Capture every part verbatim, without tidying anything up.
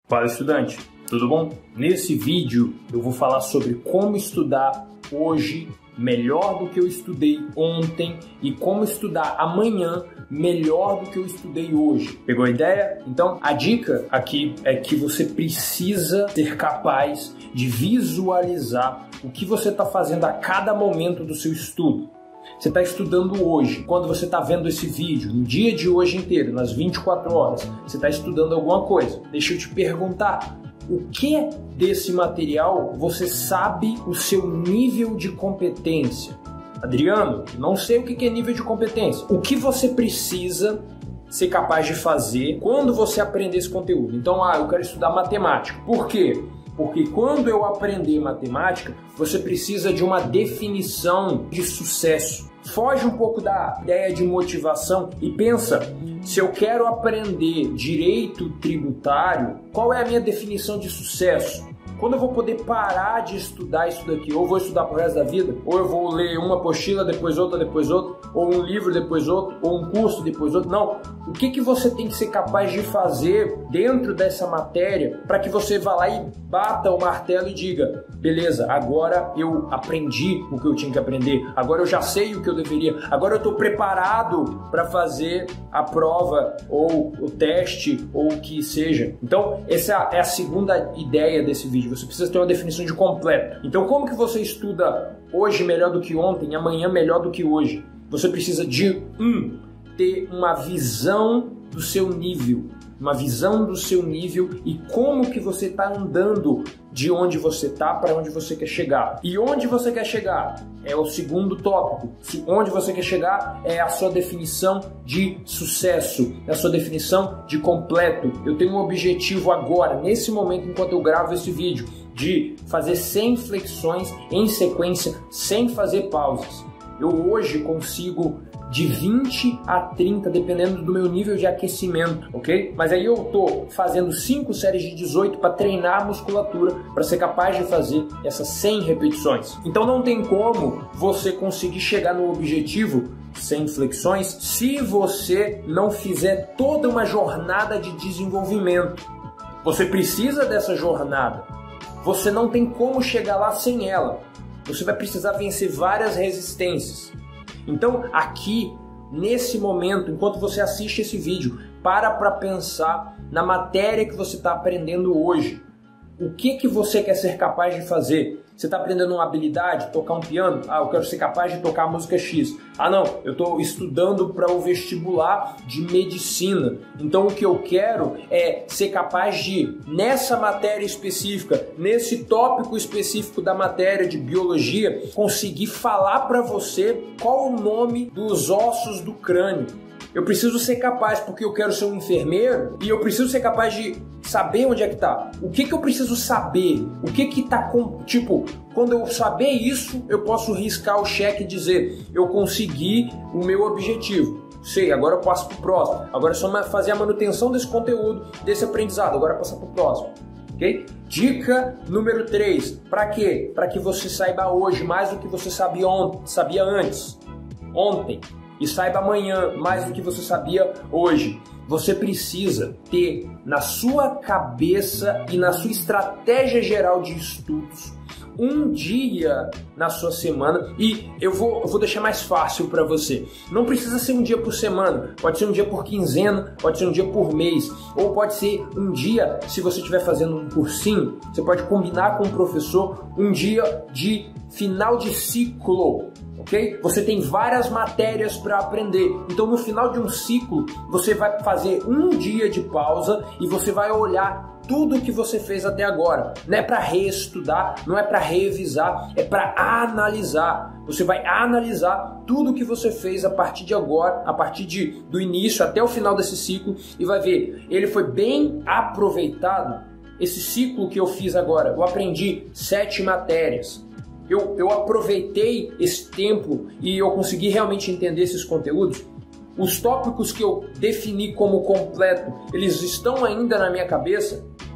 Fala, estudante, tudo bom? Nesse vídeo eu vou falar sobre como estudar hoje melhor do que eu estudei ontem e como estudar amanhã melhor do que eu estudei hoje. Pegou a ideia? Então, a dica aqui é que você precisa ser capaz de visualizar o que você está fazendo a cada momento do seu estudo. Você está estudando hoje, quando você está vendo esse vídeo, no dia de hoje inteiro, nas vinte e quatro horas, você está estudando alguma coisa. Deixa eu te perguntar, o que desse material você sabe o seu nível de competência? Adriano, não sei o que é nível de competência. O que você precisa ser capaz de fazer quando você aprender esse conteúdo? Então, ah, eu quero estudar matemática. Por quê? Porque quando eu aprender matemática, você precisa de uma definição de sucesso. Foge um pouco da ideia de motivação e pensa, se eu quero aprender direito tributário, qual é a minha definição de sucesso? Quando eu vou poder parar de estudar isso daqui? Ou vou estudar pro resto da vida? Ou eu vou ler uma apostila, depois outra, depois outra? Ou um livro, depois outro? Ou um curso, depois outro? Não. O que que você tem que ser capaz de fazer dentro dessa matéria para que você vá lá e bata o martelo e diga, beleza, agora eu aprendi o que eu tinha que aprender, agora eu já sei o que eu deveria, agora eu estou preparado para fazer a prova ou o teste ou o que seja. Então, essa é a segunda ideia desse vídeo. Você precisa ter uma definição de completo. Então, como que você estuda hoje melhor do que ontem, amanhã melhor do que hoje? Você precisa de um, ter uma visão do seu nível, uma visão do seu nível e como que você está andando de onde você está para onde você quer chegar. E onde você quer chegar é o segundo tópico. Se onde você quer chegar é a sua definição de sucesso, é a sua definição de completo. Eu tenho um objetivo agora, nesse momento, enquanto eu gravo esse vídeo, de fazer cem flexões em sequência, sem fazer pausas. Eu hoje consigo de vinte a trinta, dependendo do meu nível de aquecimento, ok? Mas aí eu tô fazendo cinco séries de dezoito para treinar a musculatura, para ser capaz de fazer essas cem repetições. Então não tem como você conseguir chegar no objetivo cem flexões se você não fizer toda uma jornada de desenvolvimento. Você precisa dessa jornada. Você não tem como chegar lá sem ela. Você vai precisar vencer várias resistências. Então, aqui, nesse momento, enquanto você assiste esse vídeo, para para pensar na matéria que você está aprendendo hoje. O que que você quer ser capaz de fazer? Você está aprendendo uma habilidade, tocar um piano? Ah, eu quero ser capaz de tocar a música X. Ah, não, eu estou estudando para o vestibular de medicina. Então, o que eu quero é ser capaz de, nessa matéria específica, nesse tópico específico da matéria de biologia, conseguir falar para você qual o nome dos ossos do crânio. Eu preciso ser capaz, porque eu quero ser um enfermeiro, e eu preciso ser capaz de saber onde é que tá. O que que eu preciso saber? O que que tá com... Tipo, quando eu saber isso, eu posso riscar o cheque e dizer, eu consegui o meu objetivo. Sei, agora eu passo pro próximo. Agora é só fazer a manutenção desse conteúdo, desse aprendizado. Agora passar pro próximo. Ok? Dica número três. Para quê? Para que você saiba hoje mais do que você sabia ontem, sabia antes. Ontem. E saiba amanhã mais do que você sabia hoje. Você precisa ter na sua cabeça e na sua estratégia geral de estudos um dia na sua semana, e eu vou, eu vou deixar mais fácil para você. Não precisa ser um dia por semana, pode ser um dia por quinzena, pode ser um dia por mês, ou pode ser um dia, se você estiver fazendo um cursinho, você pode combinar com o professor um dia de final de ciclo. Okay? Você tem várias matérias para aprender, então no final de um ciclo você vai fazer um dia de pausa e você vai olhar tudo que você fez até agora. Não é para reestudar, não é para revisar, é para analisar. Você vai analisar tudo que você fez a partir de agora, a partir de, do início até o final desse ciclo, e vai ver, ele foi bem aproveitado. Esse ciclo que eu fiz agora, eu aprendi sete matérias. Eu, eu aproveitei esse tempo e eu consegui realmente entender esses conteúdos. Os tópicos que eu defini como completo, eles estão ainda na minha cabeça?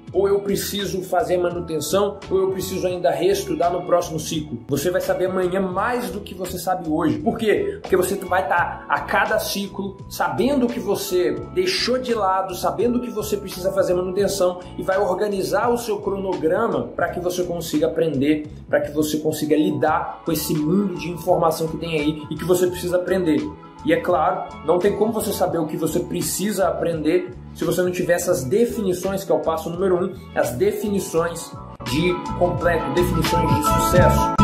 ou eu preciso fazer manutenção, ou eu preciso ainda reestudar no próximo ciclo. Você vai saber amanhã mais do que você sabe hoje. Por quê? Porque você vai estar a cada ciclo sabendo que você deixou de lado, sabendo que você precisa fazer manutenção e vai organizar o seu cronograma para que você consiga aprender, para que você consiga lidar com esse mundo de informação que tem aí e que você precisa aprender. E é claro, não tem como você saber o que você precisa aprender se você não tiver essas definições, que é o passo número um, as definições de completo, definições de sucesso.